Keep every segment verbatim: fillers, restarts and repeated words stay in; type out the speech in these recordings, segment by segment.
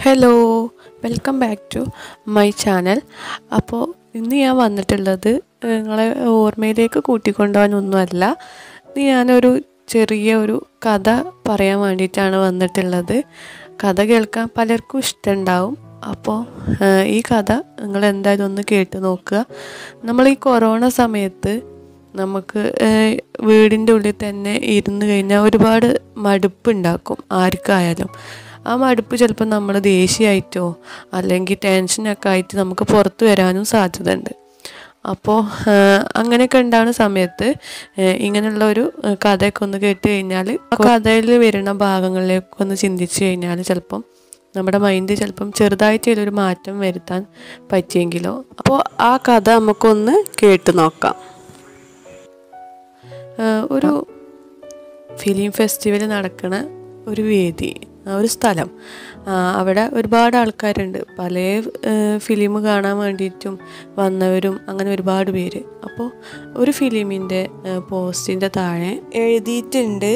Hello, welcome back to my channel. അപ്പോൾ ഇന്ന് ഞാൻ വന്നിട്ടുള്ളത് നിങ്ങളെ ഓർമ്മയിലേക്ക് കൂട്ടിക്കൊണ്ടുപോകാനൊന്നുമല്ല. ഇന്ന് ഞാനൊരു ചെറിയ ഒരു കഥ പറയാൻ വേണ്ടിയിട്ടാണ് വന്നിട്ടുള്ളത്. കഥ കേൾക്കാൻ പലർക്കും ഇഷ്ടമുണ്ടാവും. അപ്പോൾ ഈ കഥ നിങ്ങൾ എന്തായാലും ഒന്ന് കേട്ട് നോക്കുക. നമ്മൾ ഈ കൊറോണ സമയത്ത് നമുക്ക് വീടിൻ്റെ ഉള്ളിൽ തന്നെ ഇരുന്ന് കഴിഞ്ഞാൽ ഒരുപാട് മടുപ്പുണ്ടാക്കും ആർക്കായാലും. ആ മടുപ്പ് ചിലപ്പോൾ നമ്മൾ ദേഷ്യമായിട്ടോ അല്ലെങ്കിൽ ടെൻഷനൊക്കെ ആയിട്ട് നമുക്ക് പുറത്ത് വരാനും സാധ്യത ഉണ്ട്. അപ്പോൾ അങ്ങനെയൊക്കെ ഉണ്ടാകുന്ന സമയത്ത് ഇങ്ങനെയുള്ള ഒരു കഥയൊക്കെ ഒന്ന് കേട്ട് കഴിഞ്ഞാൽ ആ കഥയിൽ വരുന്ന ഭാഗങ്ങളിലേക്ക് ഒന്ന് ചിന്തിച്ച് കഴിഞ്ഞാൽ ചിലപ്പം നമ്മുടെ മൈൻഡ് ചിലപ്പം ചെറുതായിട്ടൊരു മാറ്റം വരുത്താൻ പറ്റിയെങ്കിലോ. അപ്പോൾ ആ കഥ നമുക്കൊന്ന് കേട്ട് നോക്കാം. ഒരു ഫിലിം ഫെസ്റ്റിവൽ നടക്കുന്ന ഒരു വേദി, ഒരു സ്ഥലം, അവിടെ ഒരുപാട് ആൾക്കാരുണ്ട്. പല ഫിലിം കാണാൻ വേണ്ടിയിട്ടും വന്നവരും അങ്ങനെ ഒരുപാട് പേര്. അപ്പോൾ ഒരു ഫിലിമിൻ്റെ പോസ്റ്റിൻ്റെ താഴെ എഴുതിയിട്ടുണ്ട്,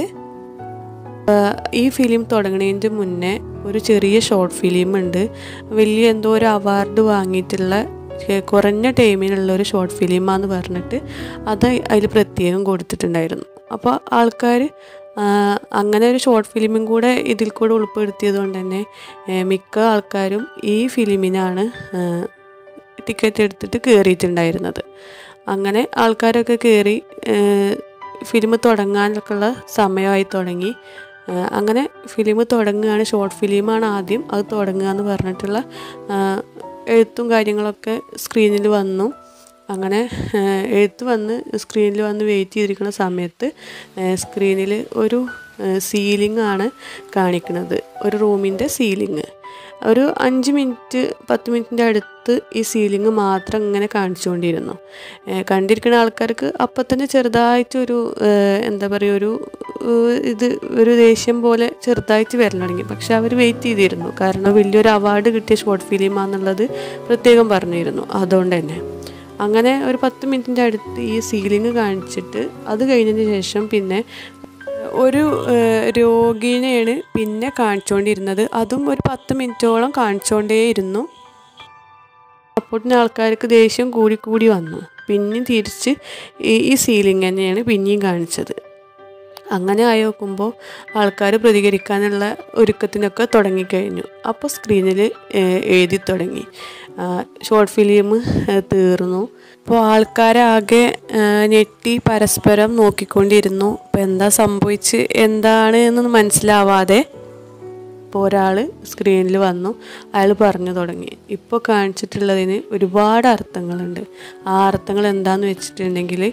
ഈ ഫിലിം തുടങ്ങുന്നതിൻ്റെ മുന്നേ ഒരു ചെറിയ ഷോർട്ട് ഫിലിം ഉണ്ട്, വലിയ എന്തോ ഒരു അവാർഡ് വാങ്ങിയിട്ടുള്ള കുറഞ്ഞ ടൈമിനുള്ള ഒരു ഷോർട്ട് ഫിലിമാന്ന് പറഞ്ഞിട്ട് അത് അതിൽ പ്രത്യേകം കൊടുത്തിട്ടുണ്ടായിരുന്നു. അപ്പോൾ ആൾക്കാർ അങ്ങനെ ഒരു ഷോർട്ട് ഫിലിമും കൂടെ ഇതിൽ കൂടെ ഉൾപ്പെടുത്തിയത് കൊണ്ട് തന്നെ മിക്ക ആൾക്കാരും ഈ ഫിലിമിനാണ് ടിക്കറ്റ് എടുത്തിട്ട് കയറിയിട്ടുണ്ടായിരുന്നത്. അങ്ങനെ ആൾക്കാരൊക്കെ കയറി ഫിലിം തുടങ്ങാനൊക്കെ ഉള്ള സമയമായി തുടങ്ങി. അങ്ങനെ ഫിലിം തുടങ്ങുകയാണ്, ഷോർട്ട് ഫിലിമാണ് ആദ്യം, അത് തുടങ്ങുക എന്ന് പറഞ്ഞിട്ടുള്ള എഴുത്തും കാര്യങ്ങളൊക്കെ സ്ക്രീനിൽ വന്നു. അങ്ങനെ എഴുത്ത് വന്ന് സ്ക്രീനിൽ വന്ന് വെയിറ്റ് ചെയ്തിരിക്കുന്ന സമയത്ത് സ്ക്രീനിൽ ഒരു സീലിംഗ് ആണ് കാണിക്കുന്നത്, ഒരു റൂമിൻ്റെ സീലിംഗ്. ഒരു അഞ്ച് മിനിറ്റ് പത്ത് മിനിറ്റിൻ്റെ അടുത്ത് ഈ സീലിംഗ് മാത്രം ഇങ്ങനെ കാണിച്ചുകൊണ്ടിരുന്നു. കണ്ടിരിക്കുന്ന ആൾക്കാർക്ക് അപ്പം തന്നെ ചെറുതായിട്ടൊരു എന്താ പറയുക, ഒരു ഇത് ഒരു ദേഷ്യം പോലെ ചെറുതായിട്ട് വരണം തുടങ്ങി. പക്ഷെ അവർ വെയിറ്റ് ചെയ്തിരുന്നു, കാരണം വലിയൊരു അവാർഡ് കിട്ടിയ ഷോർട്ട് ഫിലിമാണെന്നുള്ളത് പ്രത്യേകം പറഞ്ഞിരുന്നു. അതുകൊണ്ട് തന്നെ അങ്ങനെ ഒരു പത്ത് മിനിറ്റിൻ്റെ അടുത്ത് ഈ സീലിംഗ് കാണിച്ചിട്ട് അത് കഴിഞ്ഞതിന് ശേഷം പിന്നെ ഒരു രോഗിനെയാണ് പിന്നെ കാണിച്ചുകൊണ്ടിരുന്നത്. അതും ഒരു പത്ത് മിനിറ്റോളം കാണിച്ചുകൊണ്ടേയിരുന്നു. അപ്പോൾ തന്നെ ആൾക്കാർക്ക് ദേഷ്യം കൂടി കൂടി വന്നു. പിന്നെയും തിരിച്ച് ഈ സീലിംഗ് തന്നെയാണ് പിന്നെയും കാണിച്ചത്. അങ്ങനെ ആയി നോക്കുമ്പോൾ ആൾക്കാർ പ്രതികരിക്കാനുള്ള ഒരുക്കത്തിനൊക്കെ തുടങ്ങിക്കഴിഞ്ഞു. അപ്പോൾ സ്ക്രീനിൽ എഴുതി തുടങ്ങി, ഷോർട്ട് ഫിലിം തീർന്നു. അപ്പോൾ ആൾക്കാരാകെ ഞെട്ടി പരസ്പരം നോക്കിക്കൊണ്ടിരുന്നു. അപ്പോൾ എന്താ സംഭവിച്ച് എന്താണ് എന്ന് മനസ്സിലാവാതെ ഇപ്പോൾ ഒരാൾ സ്ക്രീനിൽ വന്നു, അയാൾ പറഞ്ഞു തുടങ്ങി, ഇപ്പോൾ കാണിച്ചിട്ടുള്ളതിന് ഒരുപാട് അർത്ഥങ്ങളുണ്ട്. ആ അർത്ഥങ്ങൾ എന്താണെന്ന് വെച്ചിട്ടുണ്ടെങ്കിൽ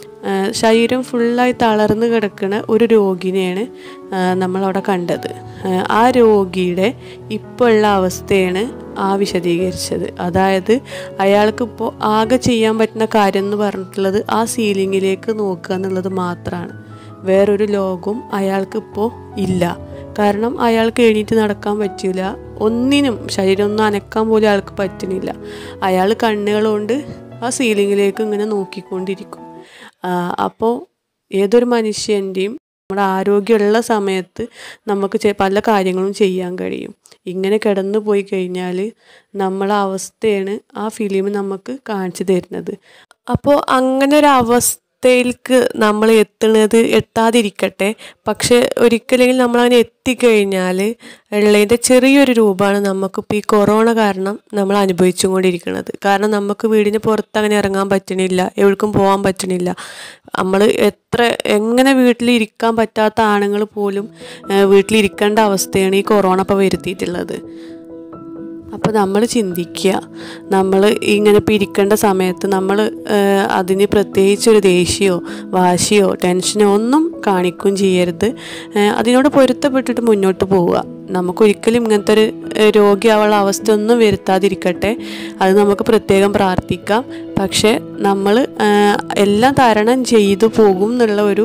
ശരീരം ഫുള്ളായി തളർന്ന് കിടക്കുന്ന ഒരു രോഗിനെയാണ് നമ്മളവിടെ കണ്ടത്. ആ രോഗിയുടെ ഇപ്പോൾ ഉള്ള അവസ്ഥയാണ് ആ വിശദീകരിച്ചത്. അതായത് അയാൾക്കിപ്പോൾ ആകെ ചെയ്യാൻ പറ്റുന്ന കാര്യം എന്ന് പറഞ്ഞിട്ടുള്ളത് ആ സീലിങ്ങിലേക്ക് നോക്കുക എന്നുള്ളത് മാത്രമാണ്. വേറൊരു ലോകവും അയാൾക്കിപ്പോൾ ഇല്ല. കാരണം അയാൾക്ക് എണീറ്റ് നടക്കാൻ പറ്റില്ല, ഒന്നിനും ശരീരം ഒന്നും അനക്കാൻ പോലും അയാൾക്ക് പറ്റുന്നില്ല. അയാൾ കണ്ണുകളുകൊണ്ട് ആ സീലിങ്ങിലേക്ക് ഇങ്ങനെ നോക്കിക്കൊണ്ടിരിക്കും. അപ്പോൾ ഏതൊരു മനുഷ്യൻ്റെയും നമ്മുടെ ആരോഗ്യമുള്ള സമയത്ത് നമുക്ക് പല കാര്യങ്ങളും ചെയ്യാൻ കഴിയും. ഇങ്ങനെ കിടന്നു പോയി കഴിഞ്ഞാൽ നമ്മളെ അവസ്ഥയാണ് ആ ഫിലിം നമുക്ക് കാണിച്ചു തരുന്നത്. അപ്പോൾ അങ്ങനെ ഒരു അവസ്ഥ യിലേക്ക് നമ്മൾ എത്തുന്നത് എത്താതിരിക്കട്ടെ, പക്ഷെ ഒരിക്കലെങ്കിലും നമ്മളങ്ങനെ എത്തിക്കഴിഞ്ഞാൽ ഉള്ളതിൻ്റെ ചെറിയൊരു രൂപമാണ് നമുക്കിപ്പോൾ ഈ കൊറോണ കാരണം നമ്മൾ അനുഭവിച്ചും കൊണ്ടിരിക്കുന്നത്. കാരണം നമുക്ക് വീടിന് പുറത്ത് അങ്ങനെ ഇറങ്ങാൻ പറ്റണില്ല, എവിടേക്കും പോകാൻ പറ്റണില്ല. നമ്മൾ എത്ര എങ്ങനെ വീട്ടിലിരിക്കാൻ പറ്റാത്ത ആണുങ്ങൾ പോലും വീട്ടിലിരിക്കേണ്ട അവസ്ഥയാണ് ഈ കൊറോണ ഇപ്പോൾ വരുത്തിയിട്ടുള്ളത്. അപ്പോൾ നമ്മൾ ചിന്തിക്കുക, നമ്മൾ ഇങ്ങനെ ഇപ്പോൾ ഇരിക്കേണ്ട സമയത്ത് നമ്മൾ അതിന് പ്രത്യേകിച്ചൊരു ദേഷ്യമോ വാശിയോ ടെൻഷനോ ഒന്നും കാണിക്കുകയും ചെയ്യരുത്. അതിനോട് പൊരുത്തപ്പെട്ടിട്ട് മുന്നോട്ട് പോവുക. നമുക്കൊരിക്കലും ഇങ്ങനത്തെ ഒരു രോഗിയാവുള്ള അവസ്ഥ ഒന്നും വരുത്താതിരിക്കട്ടെ, അത് നമുക്ക് പ്രത്യേകം പ്രാർത്ഥിക്കാം. പക്ഷേ നമ്മൾ എല്ലാം തരണം ചെയ്തു പോകും എന്നുള്ള ഒരു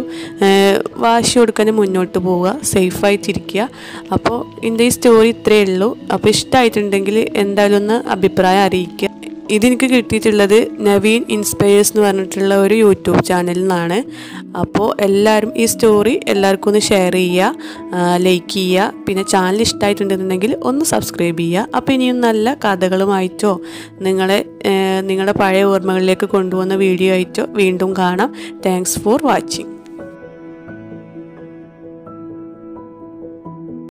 വാശി കൊടുക്കാൻ മുന്നോട്ട് പോവുക, സേഫായിട്ടിരിക്കുക. അപ്പോൾ എൻ്റെ ഈ സ്റ്റോറി ഇത്രയേ ഉള്ളൂ. അപ്പോൾ ഇഷ്ടമായിട്ടുണ്ടെങ്കിൽ എന്തായാലും ഒന്ന് അഭിപ്രായം അറിയിക്കുക. ഇതെനിക്ക് കിട്ടിയിട്ടുള്ളത് നവീൻ ഇൻസ്പയേഴ്സ് എന്ന് പറഞ്ഞിട്ടുള്ള ഒരു യൂട്യൂബ് ചാനലിൽ നിന്നാണ്. അപ്പോൾ എല്ലാവരും ഈ സ്റ്റോറി എല്ലാവർക്കും ഒന്ന് ഷെയർ ചെയ്യുക, ലൈക്ക് ചെയ്യുക. പിന്നെ ചാനൽ ഇഷ്ടമായിട്ടുണ്ടെന്നുണ്ടെങ്കിൽ ഒന്ന് സബ്സ്ക്രൈബ് ചെയ്യുക. അപ്പോൾ ഇനിയും നല്ല കഥകളുമായിട്ടോ നിങ്ങളെ നിങ്ങളുടെ പഴയ ഓർമ്മകളിലേക്ക് കൊണ്ടുപോകുന്ന വീഡിയോ ആയിട്ടോ വീണ്ടും കാണാം. Thanks for watching.